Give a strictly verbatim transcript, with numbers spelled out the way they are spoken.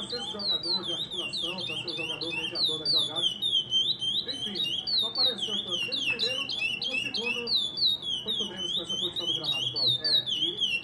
para ser esse jogador de articulação, para ser o jogador mediador das jogadas. Enfim, só apareceu tanto no primeiro e no segundo, muito menos com essa posição do gramado, Cláudio. É, e